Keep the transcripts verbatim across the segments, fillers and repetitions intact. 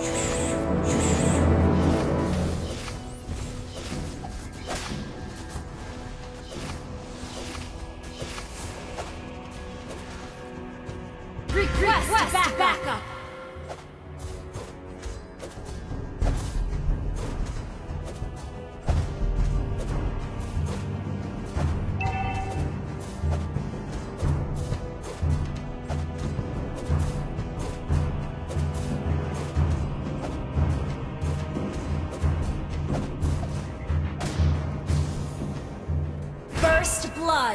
Request, Request back backup. First blood.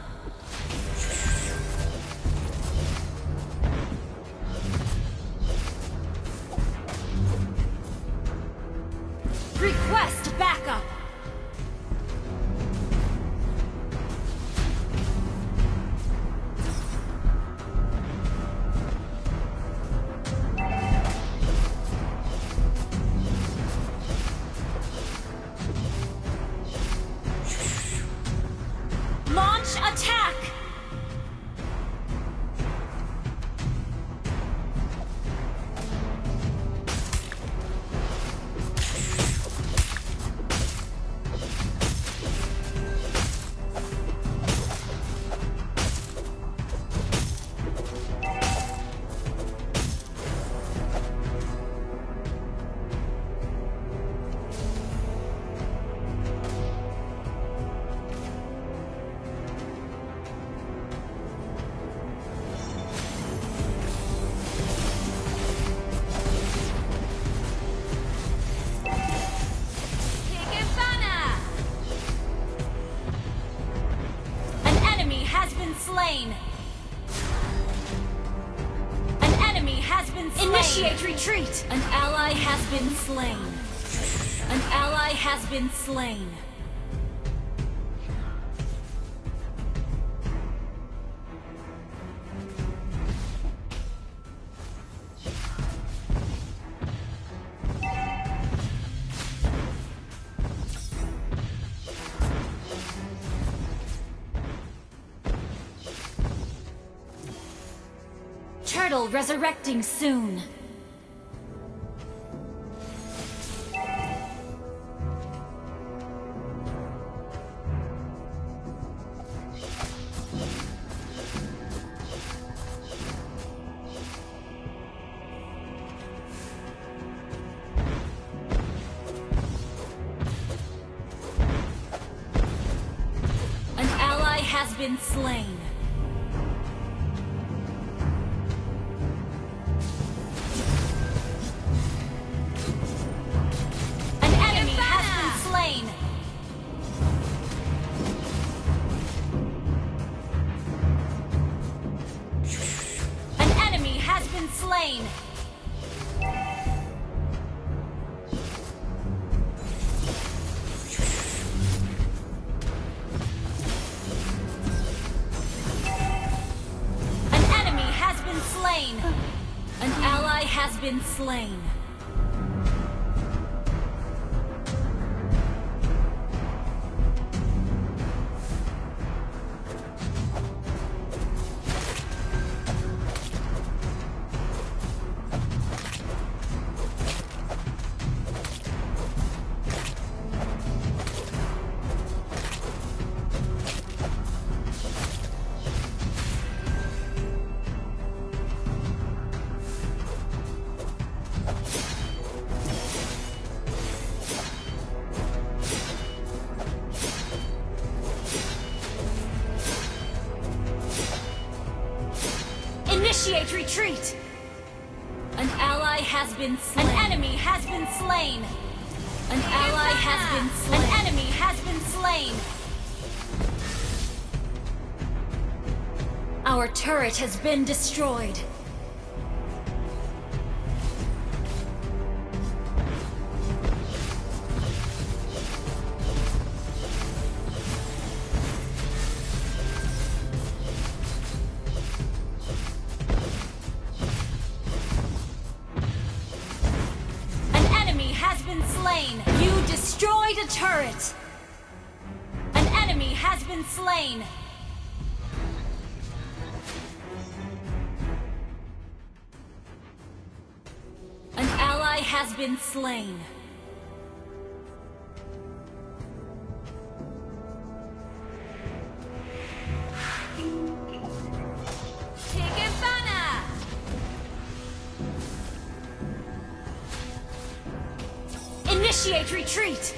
Request backup. Launch attack. Slain. An enemy has been slain. Initiate retreat. An ally has been slain. An ally has been slain. Turtle resurrecting soon. An ally has been slain. Slain. An enemy has been slain. An ally has been slain. Initiate retreat! An ally has been slain. An enemy has been slain. An ally has been slain. An enemy has been slain. Our turret has been destroyed. Slain. You destroyed a turret. An enemy has been slain. An ally ally has been slain. Initiate retreat!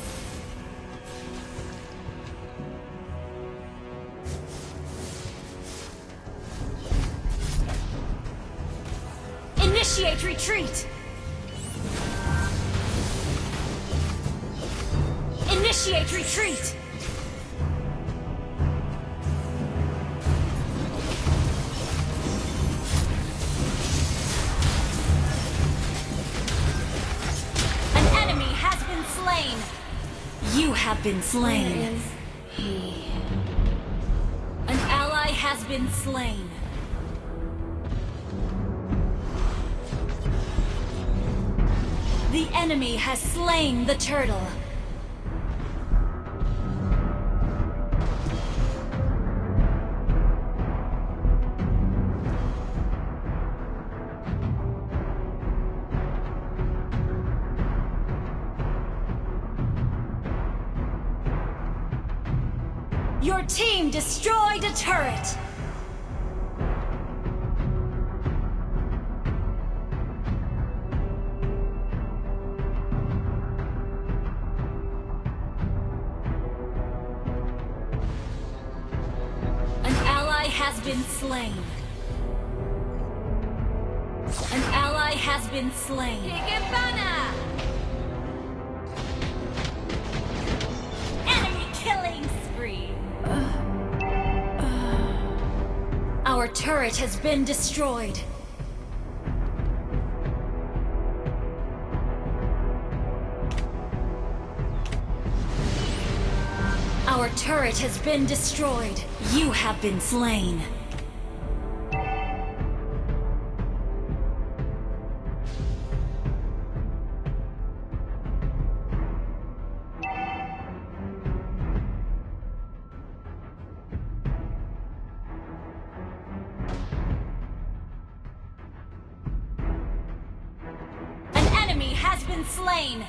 Initiate retreat! Initiate retreat! You have been slain. He. An ally has been slain. The enemy has slain the turtle. Your team destroyed a turret! An ally has been slain. An ally has been slain. Enemy killing spree! Our turret has been destroyed. Our turret has been destroyed. You have been slain. Has been slain.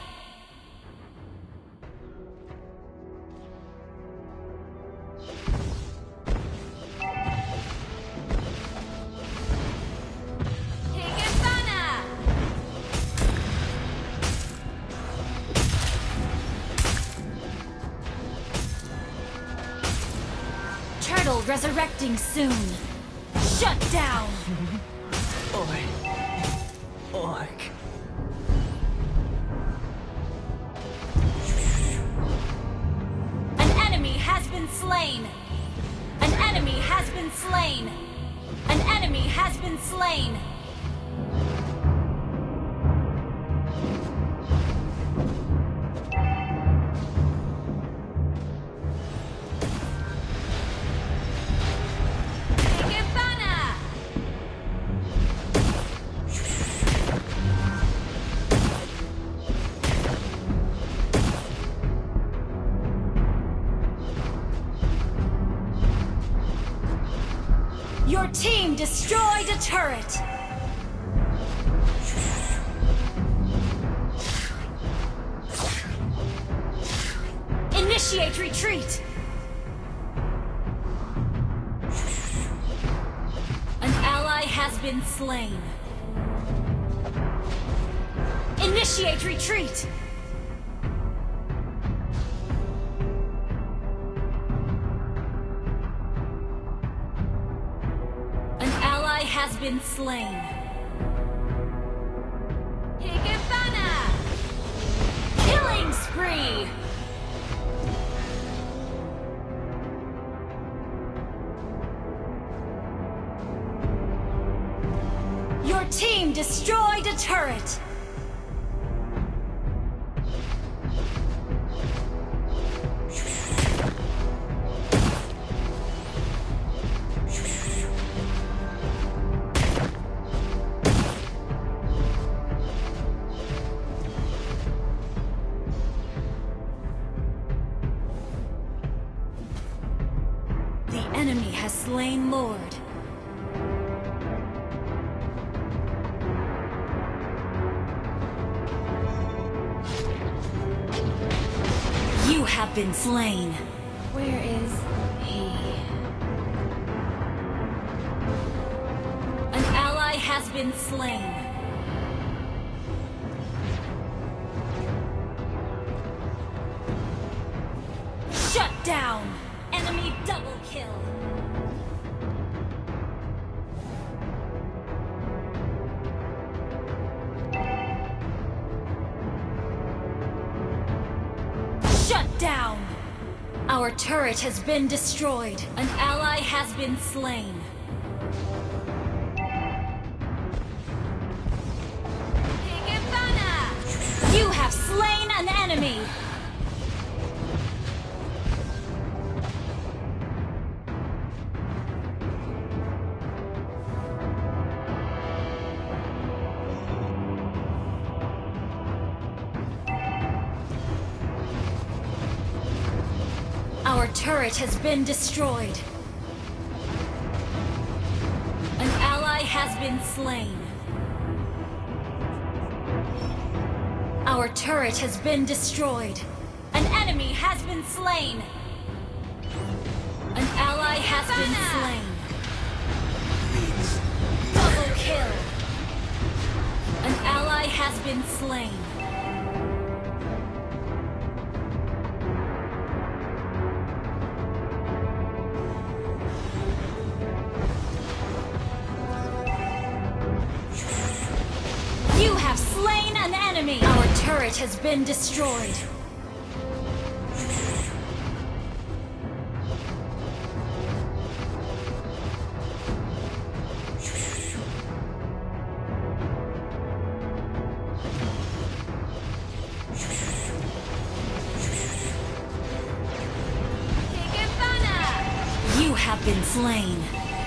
Turtle resurrecting soon. Shut down. Oi. Orc. Slain. An enemy has been slain. An enemy has been slain. Your team destroyed a turret! Initiate retreat! An ally has been slain. Initiate retreat! Has been slain. Killing spree! Your team destroyed a turret! Enemy has slain Lord. have been slain. Where is he? An ally has been slain. Shut down! Enemy double kill. Shut down! Our turret has been destroyed. An ally has been slain. You have slain an enemy! Our turret has been destroyed. An ally has been slain. Our turret has been destroyed. An enemy has been slain. An ally has been slain. Double kill. An ally has been slain. You have slain an enemy! Our turret has been destroyed. You have been slain.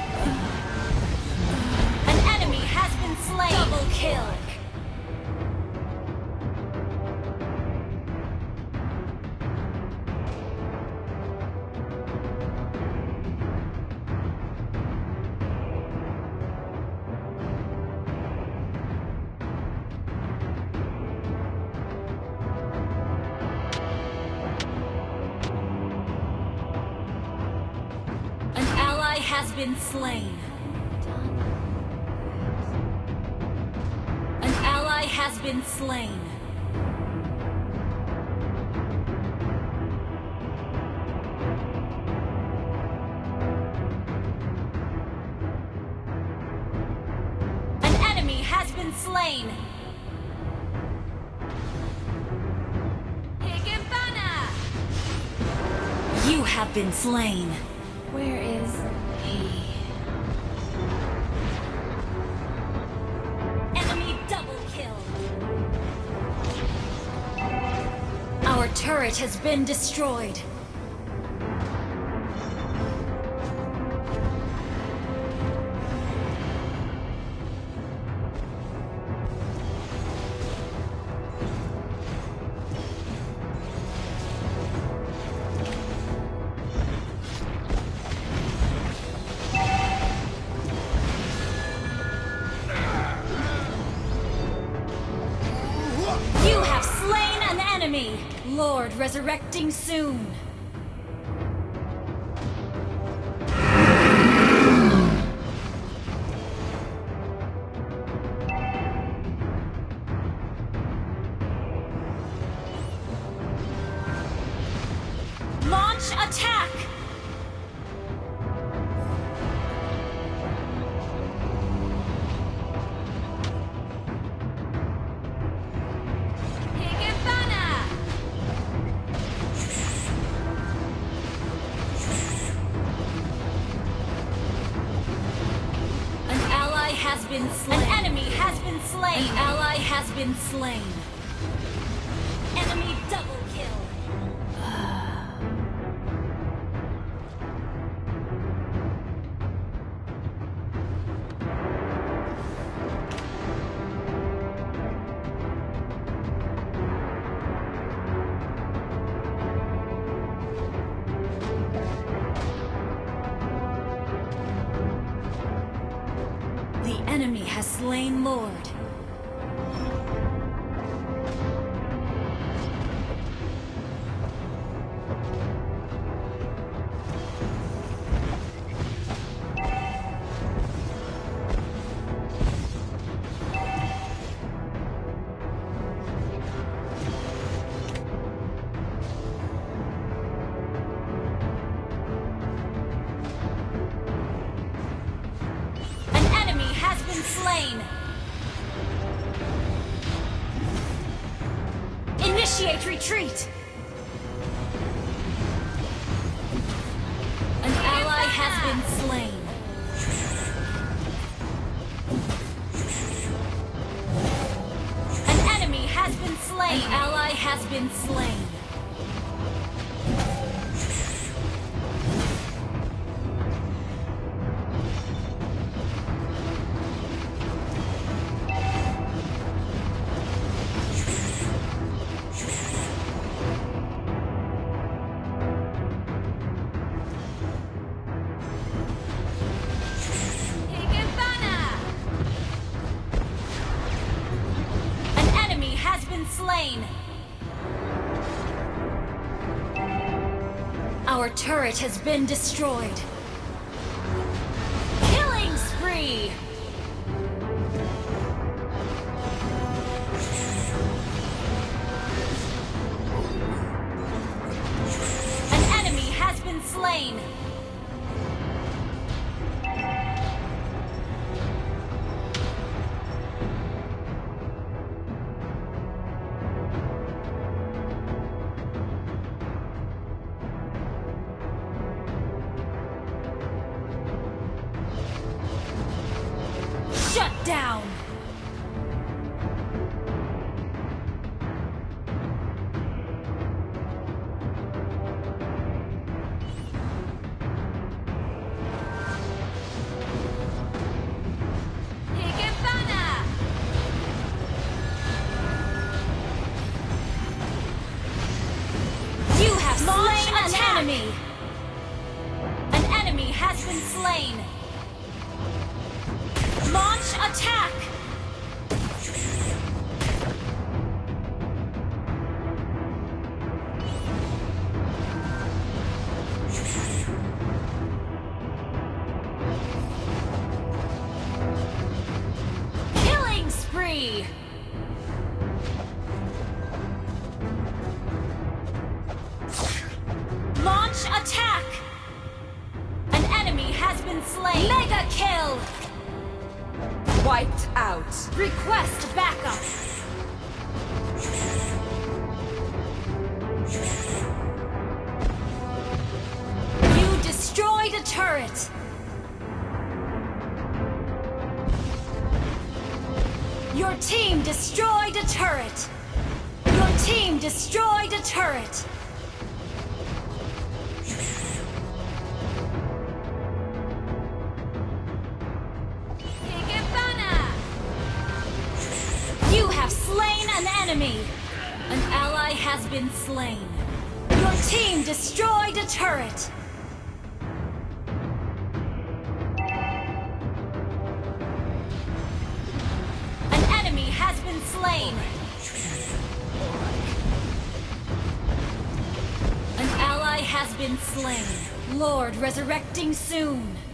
An enemy has been slain. Double kill. Has been slain. An ally has been slain. An enemy has been slain. You have been slain. Where is he? Enemy double kill. Our turret has been destroyed. You have slain an enemy! Lord resurrecting soon! Launch attack! Has been slain. An enemy has been slain. An ally has been slain. Enemy double kill. The enemy has slain Lord. Initiate retreat! An ally has been slain. An enemy has been slain. An ally has been slain. Slain. Our turret has been destroyed. Killing spree. An enemy has been slain. Shut down! You have slain an enemy! An enemy has been slain! Launch attack! Killing spree! Launch attack! An enemy has been slain! Mega kill! Wiped out. Request backup! You destroyed a turret! Your team destroyed a turret! Your team destroyed a turret! You have slain an enemy! An ally has been slain. Your team destroyed a turret! An enemy has been slain! An ally has been slain. Lord resurrecting soon!